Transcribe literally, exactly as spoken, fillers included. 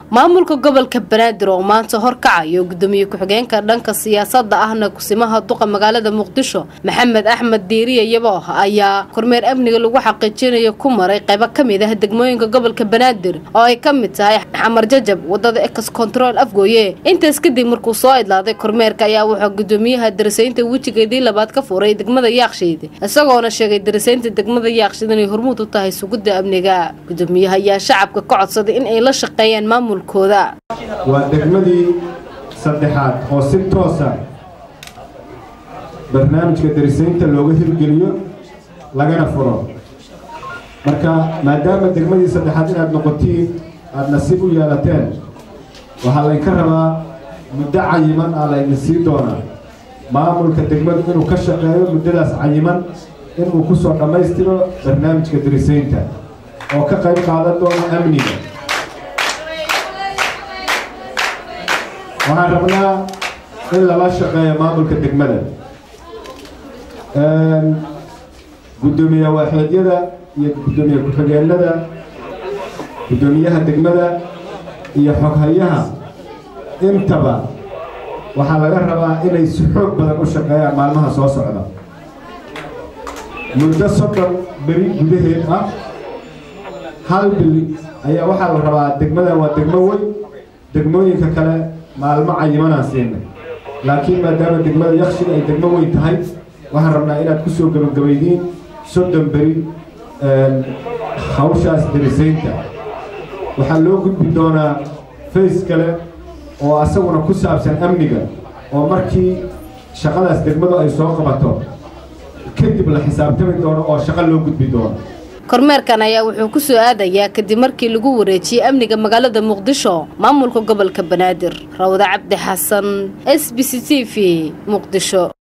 maamulka gobolka Banaadir oo maanta horkacayo gudoomiye ku-xigeenka dhanka siyaasadda ahna kusimaha duqa magaalada Muqdisho Maxamed Axmed Diiriye Yabo ayaa kormeer amniga lagu xaqiijinayo ku maray qayb ka mid ah degmooyinka gobolka Banaadir oo ay ka mid tahay Xamar Jajab wadada Ex Control Afgooye intaas kadib markuu soo idlaaday kormeerka ayaa wuxuu gudoomiyaha darasaynta wajigeedii labaad ka furay degmada Yaaqshiid isagoona sheegay darasaynta degmada Yaaqshiid inay hormuud u tahay sugidda amniga gudoomiyaha ayaa shacabka ka codsaday in ay la shaqeeyaan maamul kooda waa degmadii saddexaad oo si toos ah barnaamijka darasaynta looga hirgeliyo lagana furo marka maadaama degmadii saddexaad inaad noqotiin aad nasiib u yeelateen waxaa laynka rabaa muddo cayiman aa layna sii doonaa maamulka degmadu inuu ka shaqeeyo muddadaas cayiman inuu ku soo dhammaystiro barnaamijka darasaynta oo ka qayb qaadan doona amniga waxaan rabnaa in lala shaqeeyo maamulka degmada gudoomiye waaxeedyada iyo gudoomiye ku-xigeenada gudoomiyaha degmada iyo xoghayaha intaba waxaa laga rabaa inay si xoog badan u shaqeeyaan maalmaha soo socda muddo soddon beri gudaheed ah hal bil ayaa waxaa la rabaa degmada waa degmo weyn degmooyinka kale maalmo cayimanaan siinay laakiin maadaama degmada Yaaqshiid ay degmo weyn tahay waxaan rabnaa inaad ku soo gabagabaydiin soddon beri hawshaas darasaynta waxaa loo gudbi doonaa face kale oo asaguna ku saabsan amniga oo markii shaqadaas degmadu ay soo qabato kadib la xisaabtami doono oo shaqo loo gudbi doono kormeerkan ayaa wuxuu ku soo aadayaa kadib markii lagu wareejiyay amniga magaalada Muqdisho maamulka gobolka Banaadir Rawda Cabdi Xasan S B C T V Muqdisho.